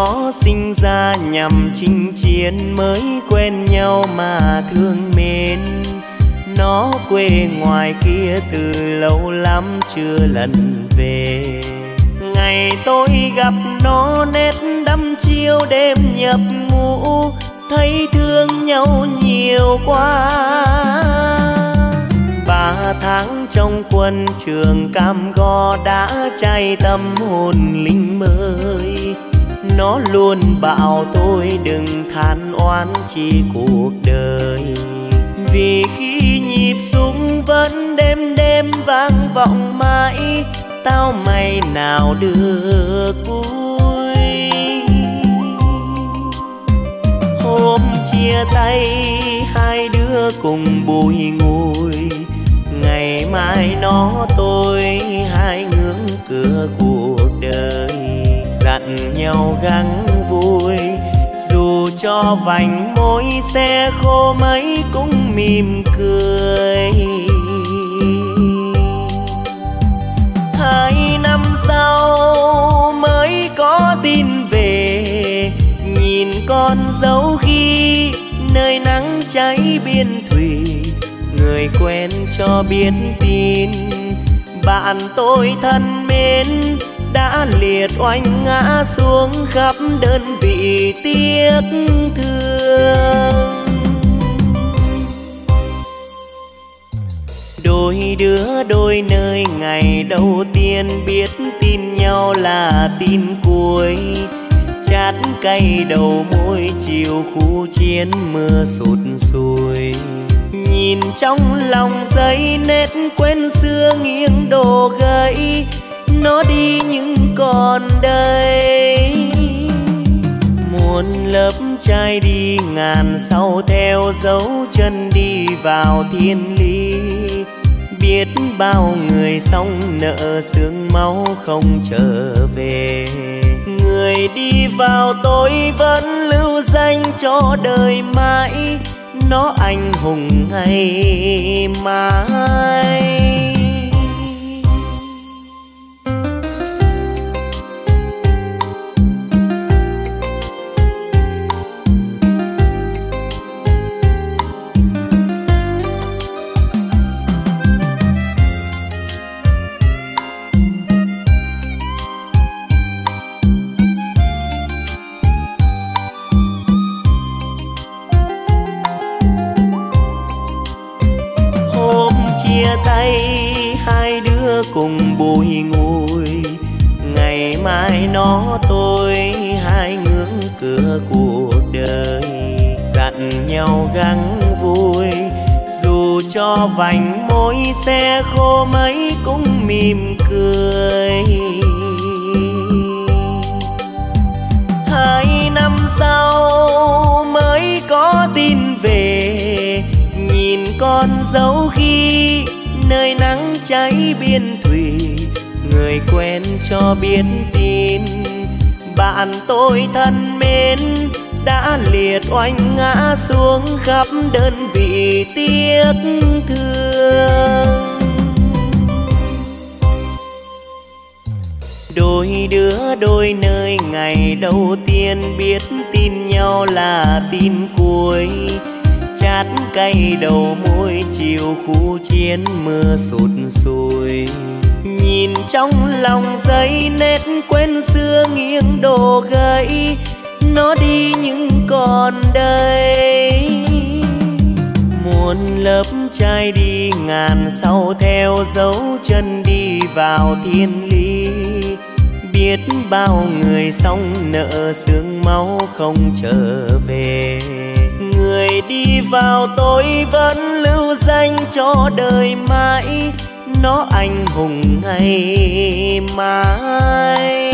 nó sinh ra nhằm chinh chiến, mới quen nhau mà thương mến. Nó quê ngoài kia từ lâu lắm chưa lần về. Ngày tôi gặp nó nét đăm chiêu đêm nhập ngũ, thấy thương nhau nhiều quá. 3 tháng trong quân trường cam go đã cháy tâm hồn lính mới. Nó luôn bảo tôi đừng than oán chi cuộc đời, vì khi nhịp súng vẫn đêm đêm vang vọng mãi, tao mày nào được vui. Hôm chia tay hai đứa cùng bùi ngùi, ngày mai nó tôi hai ngưỡng cửa cuộc đời. Dặn nhau gắng vui, dù cho vành môi xe khô mấy cũng mỉm cười. 2 năm sau mới có tin về, nhìn con dấu ghi nơi nắng cháy biên thủy. Người quen cho biết tin, bạn tôi thân mến đã liệt oanh ngã xuống khắp đơn vị tiếc thương. Đôi đứa đôi nơi ngày đầu tiên biết tin nhau là tin cuối. Chát cay đầu môi chiều khu chiến mưa sụt sùi. Nhìn trong lòng giấy nét quen xưa nghiêng đổ gãy, nó đi nhưng còn đây. Muôn lớp trai đi ngàn sau theo dấu chân đi vào thiên lý. Biết bao người xong nợ xương máu không trở về. Người đi vào tôi vẫn lưu danh cho đời mãi, nó anh hùng ngày mai. Tay hai đứa cùng bùi ngùi, ngày mai nó tôi hai ngưỡng cửa cuộc đời. Dặn nhau gắng vui, dù cho vành môi xe khô mấy cũng mỉm cười. 2 năm sau mới có tin về, nhìn con dấu ghi nơi nắng cháy biên thủy. Người quen cho biết tin, bạn tôi thân mến đã liệt oanh ngã xuống khắp đơn vị tiếc thương. Đôi đứa đôi nơi ngày đầu tiên biết tin nhau là tin cuối. Chát cay đầu môi chiều khu chiến mưa sụt sùi. Nhìn trong lòng giấy nét quen xưa nghiêng đổ gãy, nó đi nhưng còn đây. Muôn lớp trai đi ngàn sau theo dấu chân đi vào thiên lý. Biết bao người xong nợ xương máu không trở về. Người đi vào tôi vẫn lưu danh cho đời mãi, nó anh hùng ngày mai.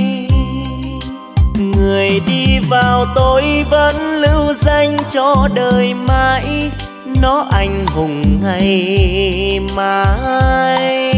Người đi vào tôi vẫn lưu danh cho đời mãi, nó anh hùng ngày mai.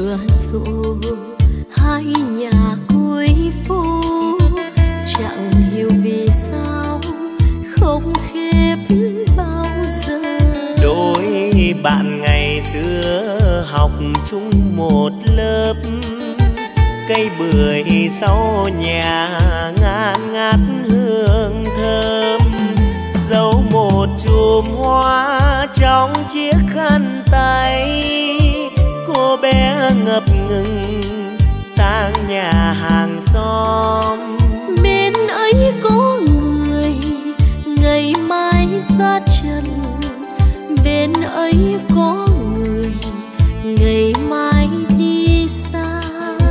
cửa sổ hai nhà cuối phố, chẳng hiểu vì sao không khép bao giờ. Đôi bạn ngày xưa học chung một lớp, cây bưởi sau nhà ngát ngát hương thơm, giấu một chùm hoa trong chiếc khăn tay. Cô bé ngập ngừng sang nhà hàng xóm, bên ấy có người ngày mai ra trần, bên ấy có người ngày mai đi xa.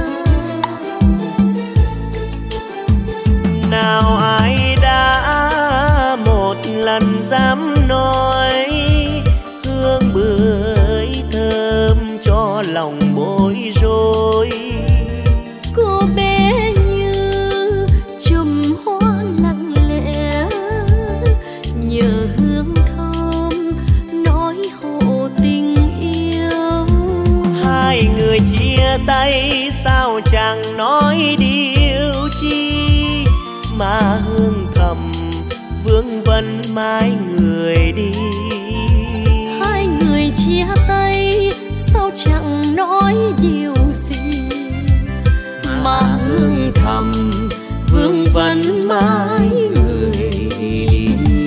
Nào ai đã một lần dám nói hương bưởi thơm cho lòng bối rối. Cô bé như chùm hoa lặng lẽ, nhờ hương thơm nói hộ tình yêu. Hai người chia tay sao chẳng nói điều chi, mà hương thầm vương vấn mãi người đi. Hai người chia tay sao chẳng nói điều gì, mà hương thầm vương vấn mãi người đi.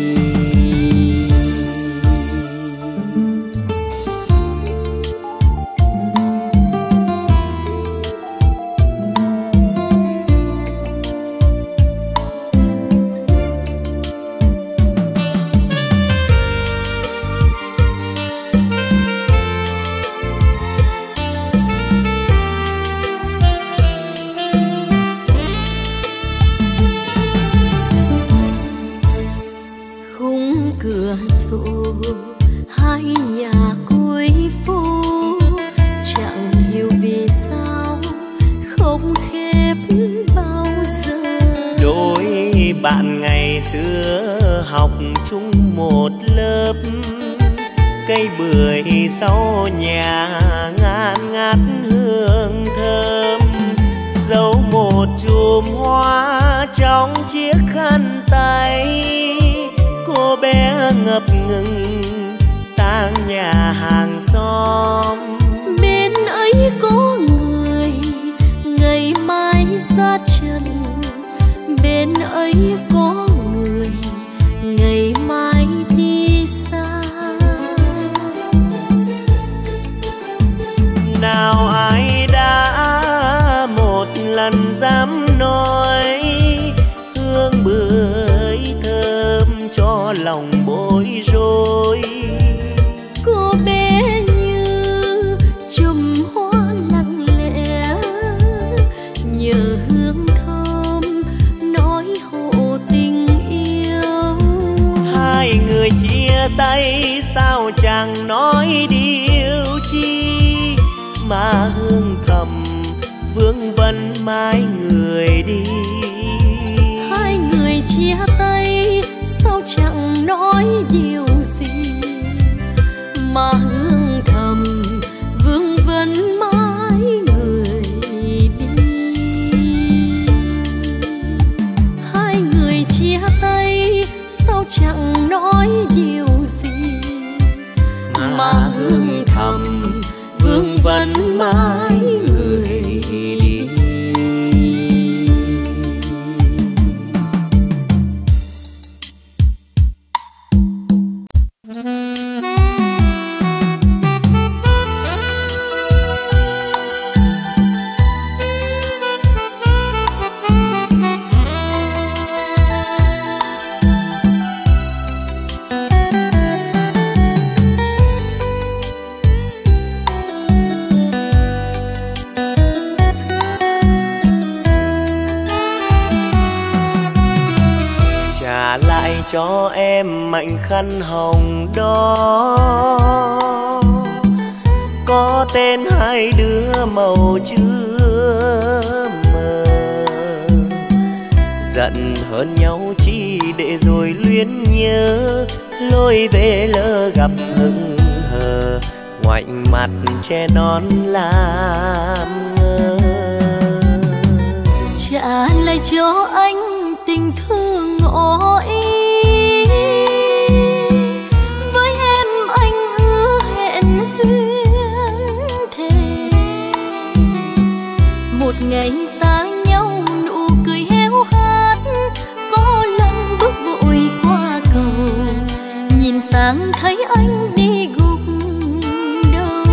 Cửa sổ hai nhà cuối phố, chẳng hiểu vì sao không khép bao giờ. Đôi bạn ngày xưa học chung một lớp, cây bưởi sau nhà ngát ngát hương thơm, giấu một chùm hoa trong chiếc khăn tay. Cô bé ngập ngừng sang nhà hàng xóm, bên ấy có người ngày mai ra trần, bên ấy có người ngày mai đi xa. Nào ai đã một lần dám nói hương bưởi thơm cho lòng bối rối. Cô bé như chùm hoa lặng lẽ, nhờ hương thơm nói hộ tình yêu. Hai người chia tay sao chẳng nói điều chi, mà hương thầm vương vấn mãi người đi. Hai người chia tay sao chẳng nói điều gì, mà hương thầm vương vấn mãi người đi. Hai người chia tay sao chẳng nói điều gì, mà hương thầm vương vấn mãi người đi. Cho em mảnh khăn hồng đó, có tên hai đứa màu chưa mờ. Giận hơn nhau chi để rồi luyến nhớ, lối về lỡ gặp hững hờ, ngoảnh mặt che nón lá Một ngày xa nhau nụ cười héo hắt, có lần bước vội qua cầu, nhìn sang thấy anh đi gục đầu.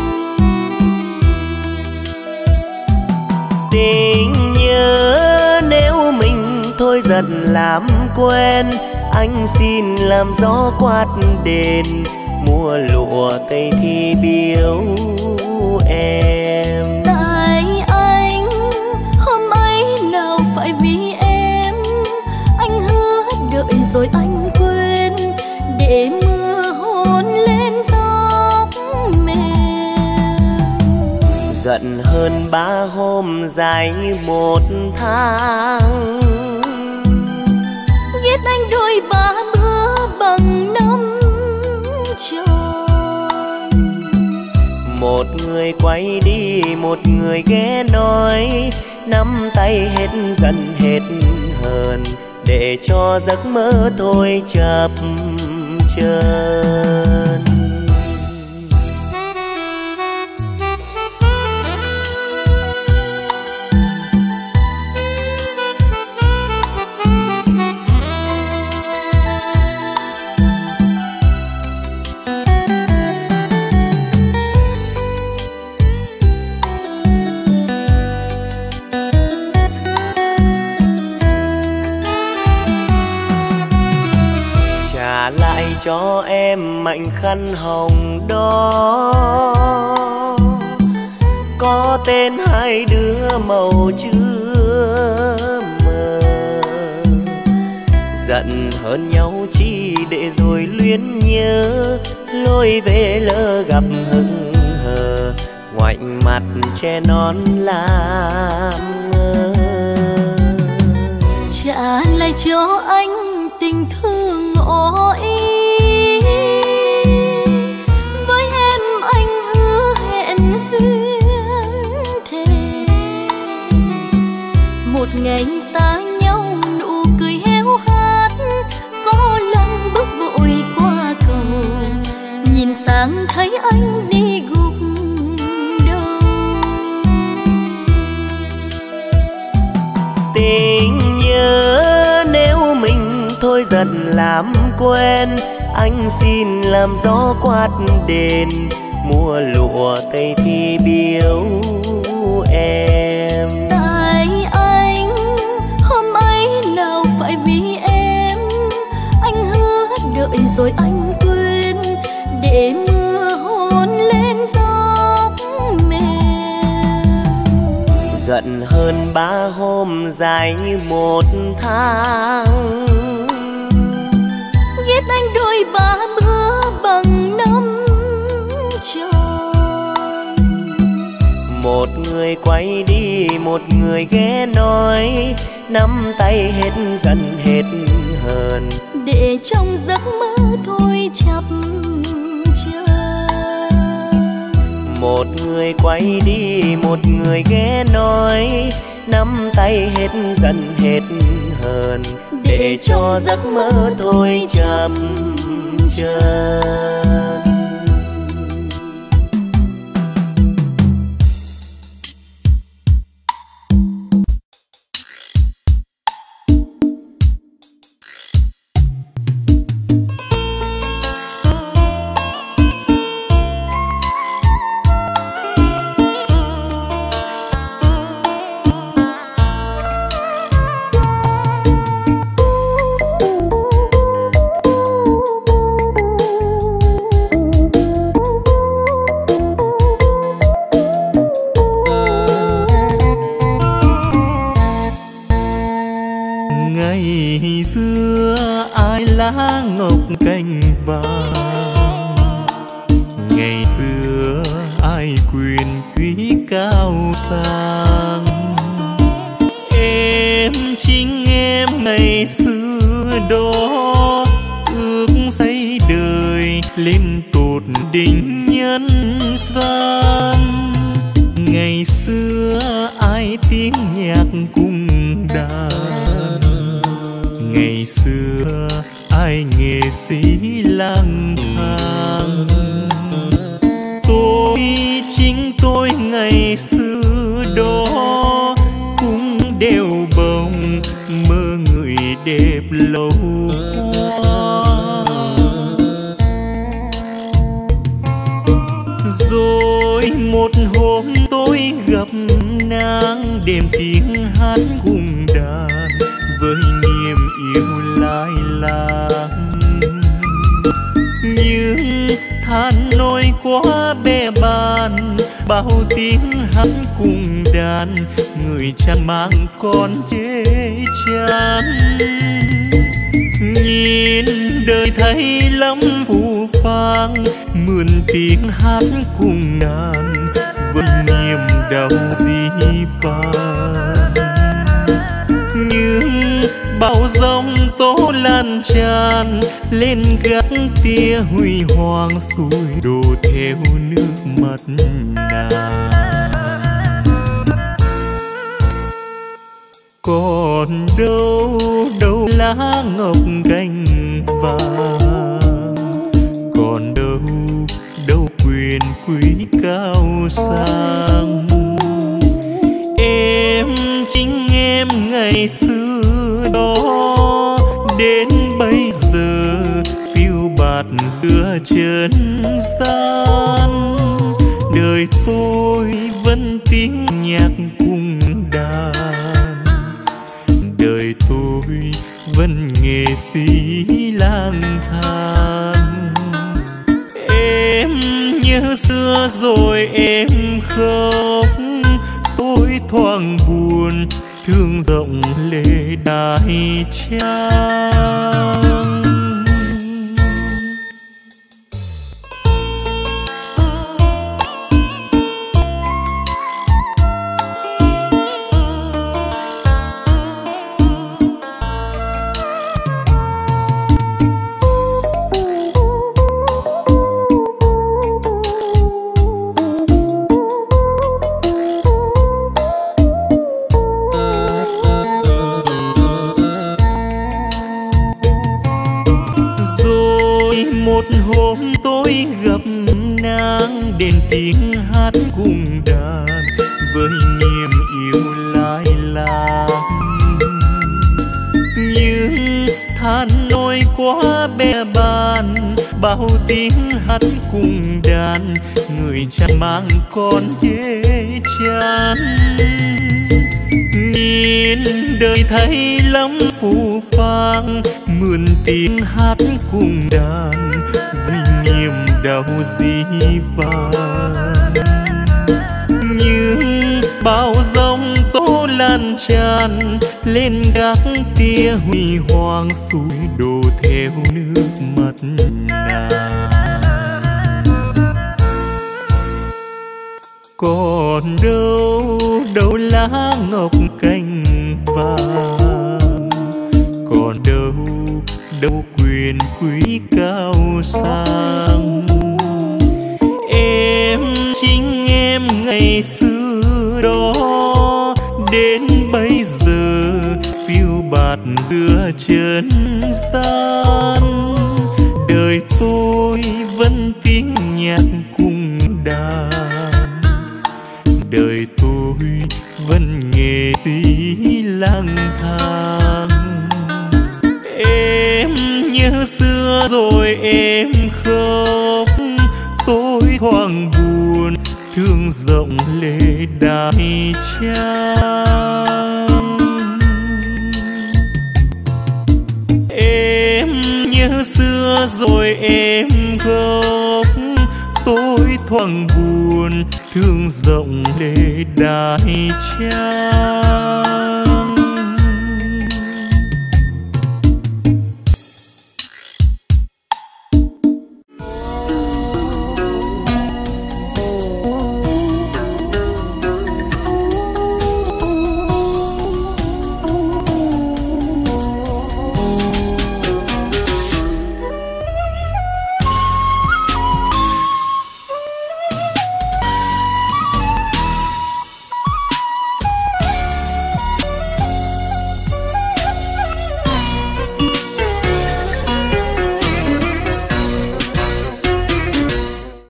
Tình nhớ nếu mình thôi dần làm quen, anh xin làm gió quát đền, mua lụa cây thi biếu em. Tại anh hôm ấy nào phải vì em, anh hứa đợi rồi anh quên, để mưa hôn lên tóc mềm. Giận hơn 3 hôm dài như 1 tháng, ghét anh đôi 3 bữa bằng 5 tròn. Một người quay đi, một người ghé nói, nắm tay hết giận hết hờn, để cho giấc mơ thôi chập chờn. Cho em mảnh khăn hồng đó, có tên hai đứa màu chưa mờ. Giận hơn nhau chi để rồi luyến nhớ, lối về lỡ gặp hững hờ, ngoảnh mặt che nón làm ngơ. Trả lại cho anh tình thương ỏi, với em anh hứa hẹn duyên thề. Một ngày xa nhau nụ cười héo hắt, có lần bước vội qua cầu, nhìn sang thấy anh đi gục đầu. Tình nhớ nếu mình thôi dần làm quen, anh xin làm gió quát đền, mua lụa cây thi biếu em. Tại anh hôm ấy nào phải vì em, anh hứa đợi rồi anh quên, để mưa hôn lên tóc mềm. Giận hơn 3 hôm dài như 1 tháng, ghét anh đôi 3 bữa bằng 5 tròn. một người quay đi, một người ghé nói, nắm tay hết giận hết hờn, để trong giấc mơ thôi chập chờn. Một người quay đi, một người ghé nói, nắm tay hết giận hết hờn, để cho giấc mơ thôi chập chờn. Ngọc cành vàng, ngày xưa ai quyền quý cao sang. Em chính em ngày xưa đó, ước xây đời lên tột đỉnh nhân gian. Ngày xưa ai tiếng nhạc cung đàn, ngày xưa ai nghệ sĩ lang thang. Tôi chính tôi ngày xưa đó, lầu hoa. Rồi một hôm tôi gặp nàng, đêm tiếng hát cùng đàn với niềm yêu lai láng. Nhưng than nỗi quá bè bàn, bao tiếng hát cùng đàn, người cha mang con chê chán. Nhìn đời thấy lắm phù phàng, mượn tiếng hát cùng đàn với niềm đau dĩ phàng. Nhưng bão giông tố lan tràn lên gác tia huy hoàng, xuôi đổ theo nước mắt nàng. Còn đâu đâu lá ngọc cành vàng, còn đâu đâu quyền quý cao sang. Em chính em ngày xưa đó, đến bây giờ phiêu bạt giữa trần gian. Đời tôi vẫn tiếng nhạc cùng đàn, đời tôi vẫn nghệ sĩ lang thang. Em nhớ xưa rồi em khóc, tôi thoáng buồn thương rộng lệ đại trang. Một hôm tôi gặp nàng, đêm tiếng hát cùng đàn với niềm yêu lai láng. Nhưng than nỗi quá bè bàn, bao tiếng hát cùng đàn, người cha mang con chê chán. Nhìn đời thấy lắm phù phàng, mượn tiếng hát cùng đàn với niềm đau dĩ vàng. Nhưng bao giông tố lan tràn lên gác tia huy hoàng, xuôi đổ theo nước mắt nàng. Còn đâu đâu lá ngọc cành vàng, còn đâu đâu quyền quý cao sang. Em chính em ngày xưa đó, đến bây giờ phiêu bạt giữa trần gian. Đời tôi vẫn tiếng nhạc cùng đàn, đời tôi vẫn nghệ sĩ lang thang. Em nhớ xưa rồi em khóc, tôi thoáng buồn thương rộng lệ đại trang. Em nhớ xưa rồi em khóc, tôi thoáng buồn thương rộng lệ đại trang.